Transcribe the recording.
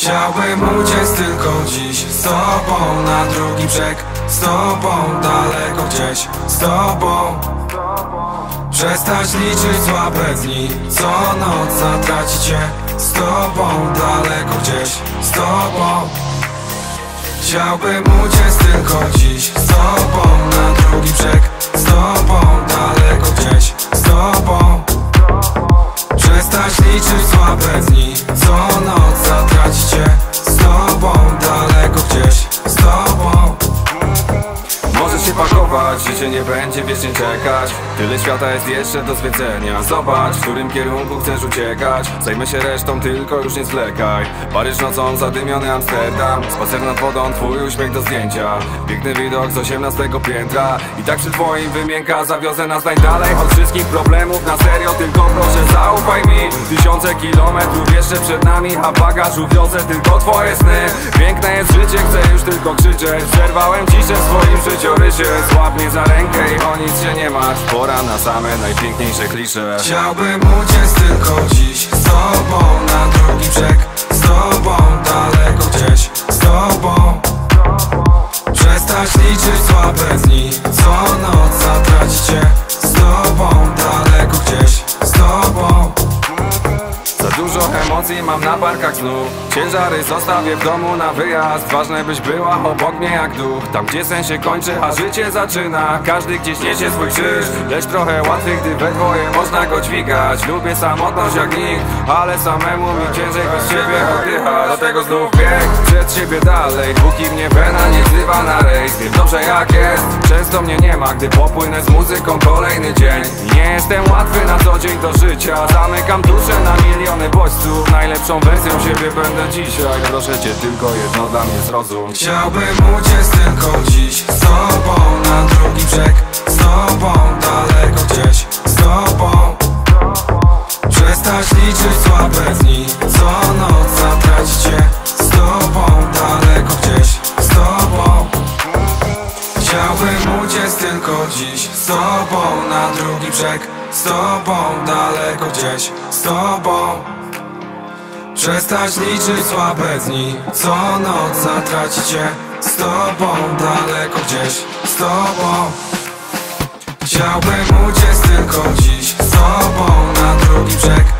Chciałbym uciec tylko dziś z tobą na drugi brzeg, z tobą daleko gdzieś, z tobą. Przestać liczyć słabe dni, co noc zatracić cię, z tobą daleko gdzieś, z tobą. Chciałbym uciec tylko dziś z tobą na drugi brzeg, z tobą daleko gdzieś, z tobą. Przestać liczyć słabe dni, co noc zatracić cię, z tobą daleko gdzieś, z tobą. Możesz się pakować, życie nie będzie wiecznie czekać. Tyle świata jest jeszcze do zwiedzenia. Zobacz, w którym kierunku chcesz uciekać. Zajmę się resztą, tylko już nie zwlekaj. Paryż nocą, zadymiony Amsterdam. Spacer nad wodą, twój uśmiech do zdjęcia. Piękny widok z 18 piętra. I tak przy twoim wymienka zawiozę nas najdalej od wszystkich problemów. Na serio, tylko proszę zaufaj mi. Tysiące kilometrów jeszcze przed nami, a w bagażu wiozę tylko twoje sny. Piękne jest życie, chcę już tylko krzyczeć. Przerwałem ciszę w swoim życiorysie. Złap mnie za rękę i o nic się nie martw. Pora na same najpiękniejsze klisze. Chciałbym uciec tylko dziś z tobą na drugi brzeg, z tobą daleko gdzieś, z tobą. Przestać liczyć słabe dni, co noc zatracić cię, z tobą daleko gdzieś, z tobą. Za dużo emocji mam na barkach znów. Ciężary zostawię w domu na wyjazd. Ważne byś była obok mnie jak duch. Tam gdzie sen się kończy, a życie zaczyna. Każdy gdzieś niesie swój krzyż, lecz trochę łatwiej, gdy we dwoje można go dźwigać. Lubię samotność jak nikt, ale samemu mi ciężej bez ciebie oddychać. Dlatego znów bieg przed siebie dalej, póki mnie wena nie wzywa na rejs. Wiem dobrze jak jest, często mnie nie ma, gdy popłynę z muzyką kolejny dzień. Nie jestem łatwy na co dzień do życia. Zamykam duszę na miliony bodźców. Najlepszą wersją siebie będę dzisiaj. Proszę cię, tylko jedno dla mnie zrozum. Chciałbym uciec tylko dziś z tobą na drugi brzeg, z tobą daleko gdzieś, z tobą. Przestać liczyć słabe dni, co noc zatracić cię, z tobą daleko gdzieś, z tobą. Chciałbym uciec tylko dziś z tobą na drugi brzeg, z tobą daleko gdzieś, z tobą. Przestać liczyć słabe dni, co noc zatracić cię, z tobą daleko gdzieś, z tobą. Chciałbym uciec tylko dziś z tobą na drugi brzeg,